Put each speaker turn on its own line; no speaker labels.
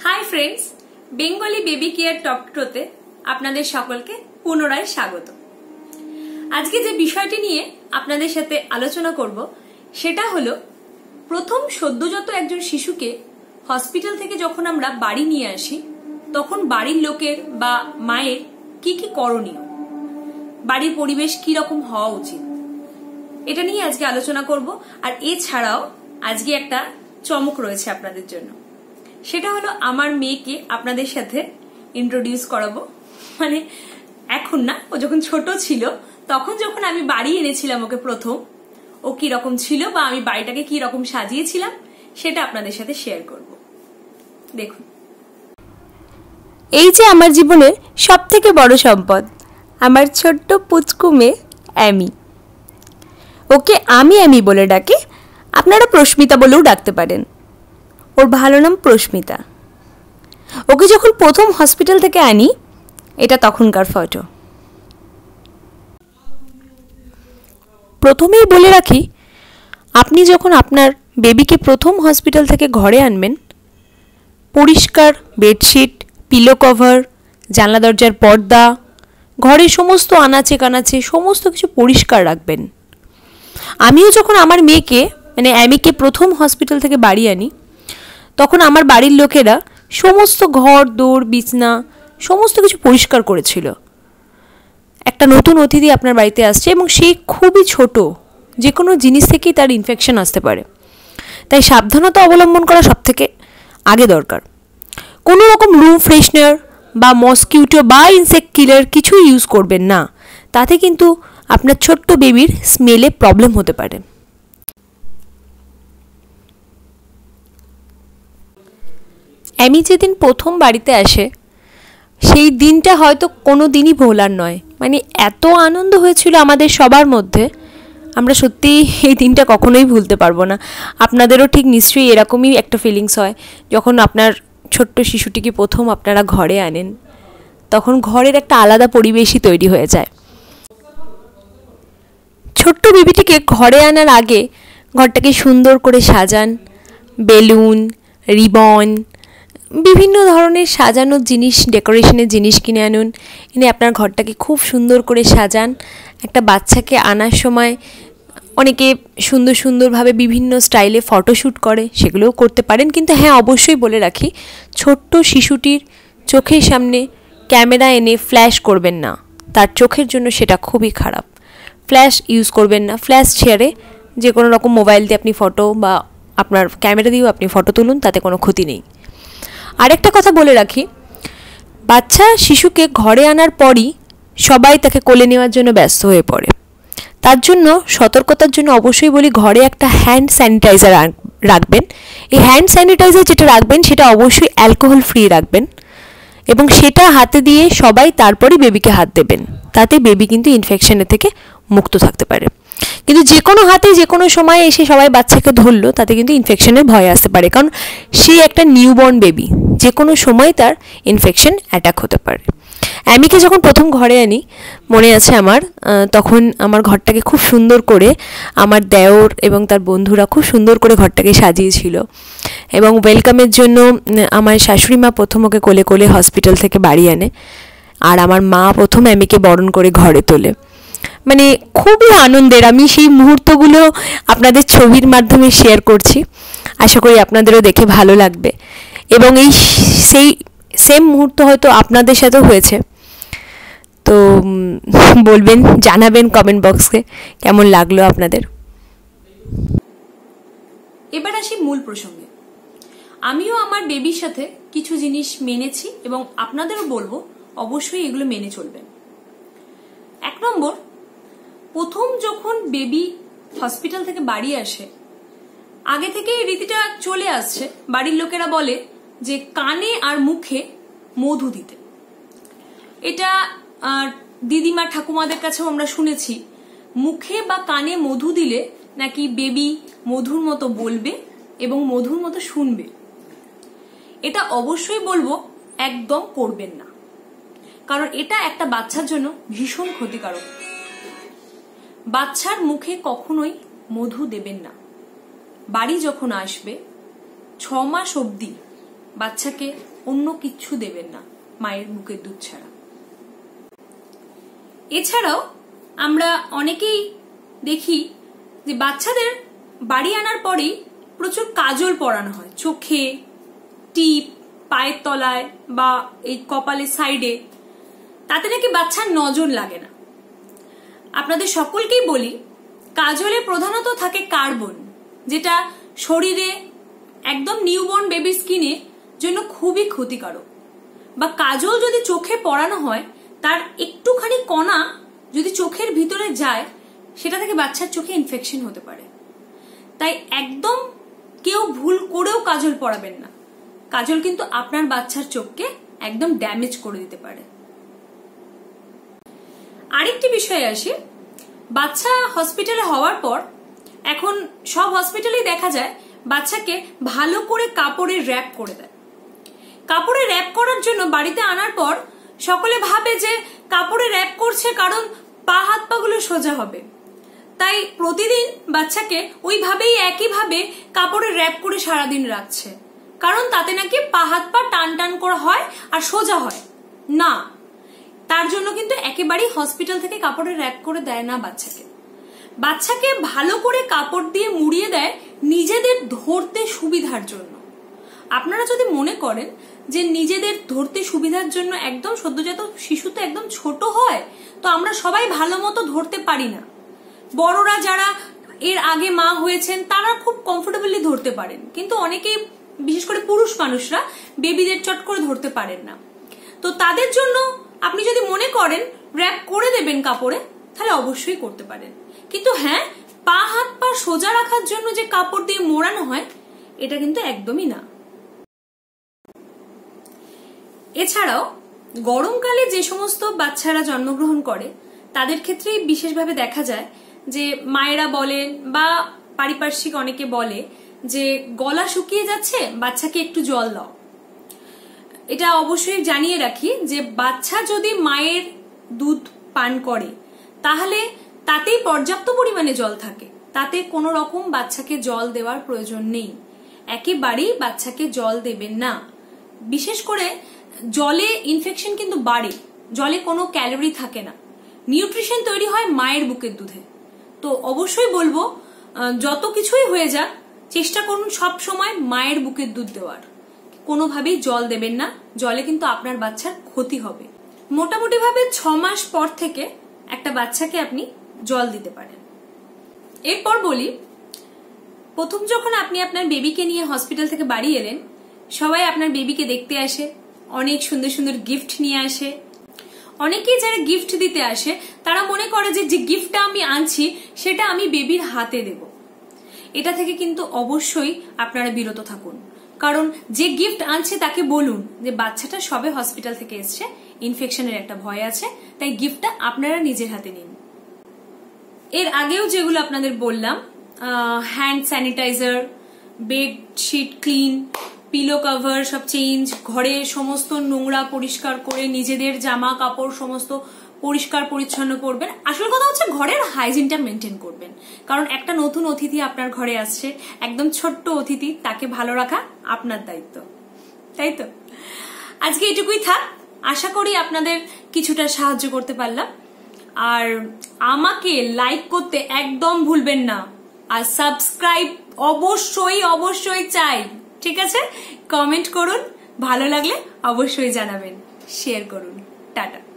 High friends, Bengali baby care talk শোতে আপনাদের সকলকে পুনরায় স্বাগত। আজকে যে বিষয়টি নিয়ে আপনাদের সাথে আলোচনা করব সেটা হলো প্রথম সদ্যজাত একজন শিশুকে হসপিটাল থেকে যখন আমরা বাড়ি নিয়ে আসি তখন বাড়ির লোকের বা মায়ের কি কি করণীয়, বাড়ির পরিবেশ কি রকম হওয়া উচিত, এটা নিয়ে আজকে আলোচনা করব। আর এছাড়াও আজকে একটা চমক রয়েছে আপনাদের জন্য, সেটা হলো আমার মেয়েকে আপনাদের সাথে ইন্ট্রোডিউস করাবো। মানে এখন না, ও যখন ছোট ছিল তখন যখন আমি বাড়ি এনেছিলাম ওকে প্রথম, ও কি রকম ছিল বা আমি বাড়িটাকে কি রকম সাজিয়েছিলাম সেটা আপনাদের সাথে শেয়ার করব। দেখুন,
এই যে আমার জীবনের সব থেকে বড় সম্পদ, আমার ছোট্ট পুচকু মেয়ে অ্যামি। ওকে আমি অ্যামি বলে ডাকি, আপনারা প্রস্মিতা বলেও ডাকতে পারেন। ওর ভালো নাম প্রস্মিতা। ওকে যখন প্রথম হসপিটাল থেকে আনি, এটা তখনকার ফটো। প্রথমেই বলে রাখি, আপনি যখন আপনার বেবিকে প্রথম হসপিটাল থেকে ঘরে আনবেন, পরিষ্কার বেডশিট, পিলো কভার, জানলা দরজার পর্দা, ঘরের সমস্ত আনাচে কানাচে সমস্ত কিছু পরিষ্কার রাখবেন। আমিও যখন আমার মেয়েকে মানে অ্যামিকে প্রথম হসপিটাল থেকে বাড়ি আনি, তখন আমার বাড়ির লোকেরা সমস্ত ঘর দৌড় বিছনা সমস্ত কিছু পরিষ্কার করেছিল। একটা নতুন অতিথি আপনার বাড়িতে আসছে এবং সে খুবই ছোট, যে কোনো জিনিস থেকেই তার ইনফেকশন আসতে পারে, তাই সাবধানতা অবলম্বন করা সব থেকে আগে দরকার। কোনো রকম রুম ফ্রেশনার বা মসকিউটো বা ইনসেক্ট কিলার কিছু ইউজ করবেন না, তাতে কিন্তু আপনার ছোট্ট বেবির স্মেলে প্রবলেম হতে পারে। অ্যামি যেদিন প্রথম বাড়িতে আসে, সেই দিনটা হয়তো কোনো দিনই ভোলার নয়। মানে এত আনন্দ হয়েছিল আমাদের সবার মধ্যে, আমরা সত্যিই এই দিনটা কখনোই ভুলতে পারবো না। আপনাদেরও ঠিক নিশ্চয়ই এরকমই একটা ফিলিংস হয় যখন আপনার ছোট্ট শিশুটিকে প্রথম আপনারা ঘরে আনেন, তখন ঘরের একটা আলাদা পরিবেশই তৈরি হয়ে যায়। ছোট্ট বেবিটিকে ঘরে আনার আগে ঘরটাকে সুন্দর করে সাজান, বেলুন, রিবন, বিভিন্ন ধরনের সাজানোর জিনিস, ডেকোরেশনের জিনিস কিনে আনুন, এনে আপনার ঘরটাকে খুব সুন্দর করে সাজান। একটা বাচ্চাকে আনার সময় অনেকে সুন্দর সুন্দরভাবে বিভিন্ন স্টাইলে ফটোশ্যুট করে, সেগুলোও করতে পারেন। কিন্তু হ্যাঁ, অবশ্যই বলে রাখি, ছোট্ট শিশুটির চোখের সামনে ক্যামেরা এনে ফ্ল্যাশ করবেন না, তার চোখের জন্য সেটা খুবই খারাপ। ফ্ল্যাশ ইউজ করবেন না, ফ্ল্যাশ ছেড়ে যে কোনো রকম মোবাইল দিয়ে আপনি ফটো বা আপনার ক্যামেরা দিয়েও আপনি ফটো তুলুন, তাতে কোনো ক্ষতি নেই। আরেকটা কথা বলে রাখি, বাচ্চা শিশুকে ঘরে আনার পরই সবাই তাকে কোলে নেওয়ার জন্য ব্যস্ত হয়ে পড়ে। তার জন্য সতর্কতার জন্য অবশ্যই বলি, ঘরে একটা হ্যান্ড স্যানিটাইজার রাখবেন। এই হ্যান্ড স্যানিটাইজার যেটা রাখবেন সেটা অবশ্যই অ্যালকোহল ফ্রি রাখবেন এবং সেটা হাতে দিয়ে সবাই তারপরে বেবিকে হাত দেবেন, তাতে বেবি কিন্তু ইনফেকশনের থেকে মুক্ত থাকতে পারে। কিন্তু যে কোনো হাতে যে কোনো সময় এসে সবাই বাচ্চাকে ধরলো, তাতে কিন্তু ইনফেকশনের ভয় আসতে পারে, কারণ সে একটা নিউবর্ন বেবি, যে কোনো সময় তার ইনফেকশন অ্যাটাক হতে পারে। অ্যামিকে যখন প্রথম ঘরে আনি, মনে আছে আমার, তখন আমার ঘরটাকে খুব সুন্দর করে আমার দেওর এবং তার বন্ধুরা খুব সুন্দর করে ঘরটাকে সাজিয়েছিল এবং ওয়েলকামের জন্য আমার শাশুড়ি মা প্রথম ওকে কোলে কোলে হসপিটাল থেকে বাড়ি আনে, আর আমার মা প্রথম অ্যামিকে বরণ করে ঘরে তোলে। মানে খুবই আনন্দের। আমি সেই মুহূর্তগুলো আপনাদের ছবির মাধ্যমে শেয়ার করছি, আশা করি আপনাদেরও দেখে ভালো লাগবে এবং এই সেই সেম মুহূর্ত হয়তো আপনাদের সাথেও হয়েছে। তো বলবেন, জানাবেন কমেন্ট বক্সে কেমন লাগলো আপনাদের।
এবার আসি মূল প্রসঙ্গে। আমিও আমার বেবির সাথে কিছু জিনিস মেনেছি এবং আপনাদেরও বলবো অবশ্যই এগুলো মেনে চলবেন। 1 নম্বর, প্রথম যখন বেবি হসপিটাল থেকে বাড়ি আসে, আগে থেকে এই রীতিটা চলে আসছে, বাড়ির লোকেরা বলে যে কানে আর মুখে মধু দিতে। এটা দিদিমা ঠাকুমাদের কাছেও আমরা শুনেছি, মুখে বা কানে মধু দিলে নাকি বেবি মধুর মতো বলবে এবং মধুর মতো শুনবে। এটা অবশ্যই বলবো একদম করবেন না, কারণ এটা একটা বাচ্চার জন্য ভীষণ ক্ষতিকারক। বাচ্চার মুখে কখনোই মধু দেবেন না। বাড়ি যখন আসবে 6 মাস অবধি বাচ্চাকে অন্য কিচ্ছু দেবেন না মায়ের বুকের দুধ ছাড়া। এছাড়াও আমরা অনেকেই দেখি যে বাচ্চাদের বাড়ি আনার পরেই প্রচুর কাজল পরানো হয়, চোখে, টিপ, পায়ের তলায় বা এই কপালের সাইডে। তাতে নাকি বাচ্চার নজর লাগে না। আপনাদের সকলকেই বলি, কাজলে প্রধানত থাকে কার্বন, যেটা শরীরে একদম নিউবর্ন বেবির স্কিনের জন্য খুবই ক্ষতিকারক। বা কাজল যদি চোখে পরানো হয়, তার একটুখানি কণা যদি চোখের ভিতরে যায়, সেটা থেকে বাচ্চার চোখে ইনফেকশন হতে পারে। তাই একদম কেউ ভুল করেও কাজল পরাবেন না। কাজল কিন্তু আপনার বাচ্চার চোখকে একদম ড্যামেজ করে দিতে পারে। আরেকটি বিষয়ে আসি, বাচ্চা হসপিটালে হওয়ার পর এখন সব হসপিটালেই দেখা যায় বাচ্চাকে ভালো করে কাপড়ে র্যাপ করে দেয়। কাপড়ে র্যাপ করার জন্য বাড়িতে আনার পর সকলে ভাবে যে কাপড়ে র্যাপ করছে কারণ পা হাত পাগুলো সোজা হবে, তাই প্রতিদিন বাচ্চাকে ওইভাবেই একইভাবে কাপড়ে র্যাপ করে সারাদিন রাখছে, কারণ তাতে নাকি পা হাত পা টান টান করা হয় আর সোজা হয় না। তার জন্য কিন্তু একেবারেই হসপিটাল থেকে কাপড়ে র্যাপ করে দেয় না বাচ্চাকে। বাচ্চাকে ভালো করে কাপড় দিয়ে মুড়িয়ে দেয় নিজেদের ধরতে সুবিধার জন্য। আপনারা যদি মনে করেন যে নিজেদের ধরতে সুবিধার জন্য, একদম সদ্যজাত শিশু তো একদম ছোট হয়, তো আমরা সবাই ভালো মতো ধরতে পারি না। বড়রা যারা এর আগে মা হয়েছেন তারা খুব কমফোর্টেবলি ধরতে পারেন, কিন্তু অনেকেই, বিশেষ করে পুরুষ মানুষরা, বেবিদের চট করে ধরতে পারেন না। তো তাদের জন্য আপনি যদি মনে করেন র্যাপ করে দেবেন কাপড়ে, তাহলে অবশ্যই করতে পারেন। কিন্তু হ্যাঁ, পা হাত পা সোজা রাখার জন্য যে কাপড় দিয়ে মোড়ানো হয়, এটা কিন্তু একদমই না। এছাড়াও গরমকালে যে সমস্ত বাচ্চারা জন্মগ্রহণ করে তাদের ক্ষেত্রেই বিশেষভাবে দেখা যায় যে মায়েরা বলেন বা পারিপার্শ্বিক অনেকে বলে যে গলা শুকিয়ে যাচ্ছে, বাচ্চাকে একটু জল দাও। এটা অবশ্যই জানিয়ে রাখি যে বাচ্চা যদি মায়ের দুধ পান করে তাহলে তাতেই পর্যাপ্ত পরিমাণে জল থাকে, তাতে কোনো রকম বাচ্চাকে জল দেওয়ার প্রয়োজন নেই। একেবারেই বাচ্চাকে জল দেবেন না। বিশেষ করে জলে ইনফেকশন কিন্তু বাড়ে, জলে কোনো ক্যালোরি থাকে না, নিউট্রিশন তৈরি হয় মায়ের বুকের দুধে। তো অবশ্যই বলবো, যত কিছুই হয়ে যাক চেষ্টা করুন সব সময় মায়ের বুকের দুধ দেওয়ার। কোনোভাবেই জল দেবেন না, জলে কিন্তু আপনার বাচ্চার ক্ষতি হবে। মোটামুটি ভাবে 6 মাস পর থেকে একটা বাচ্চাকে আপনি জল দিতে পারেন। এরপর বলি, প্রথম যখন আপনি আপনার বেবিকে নিয়ে হসপিটাল থেকে বাড়ি এলেন, সবাই আপনার বেবিকে দেখতে আসে, অনেক সুন্দর সুন্দর গিফট নিয়ে আসে। অনেকেই যারা গিফট দিতে আসে তারা মনে করে যে গিফটটা আমি আনছি সেটা আমি বেবির হাতে দেব। এটা থেকে কিন্তু অবশ্যই আপনারা বিরত থাকুন, কারণ যে গিফট আনছে তাকে বলুন যে বাচ্চাটা সবে হসপিটাল থেকে এসছে, ইনফেকশনের একটা ভয় আছে, তাই গিফটটা আপনারা নিজের হাতে নিন। এর আগেও যেগুলো আপনাদের বললাম, hand sanitizer, bedsheet clean, pillow cover সব চেঞ্জ, ঘরে সমস্ত নোংরা পরিষ্কার করে নিজেদের জামা কাপড় সমস্ত পরিষ্কার পরিচ্ছন্ন করবেন। আসল কথা হচ্ছে ঘরের হাইজিনটা মেনটেন করবেন, কারণ একটা নতুন অতিথি আপনার ঘরে আসছে, একদম ছোট্ট অতিথি, তাকে ভালো রাখা আপনার দায়িত্ব, তাই তো? আজকে এটুকুই থাক, আশা করি আপনাদের কিছুটা সাহায্য করতে পারলাম। আর আমাকে লাইক করতে একদম ভুলবেন না, আর সাবস্ক্রাইব অবশ্যই অবশ্যই চাই, ঠিক আছে? কমেন্ট করুন, ভালো লাগলে অবশ্যই জানাবেন, শেয়ার করুন। টাটা।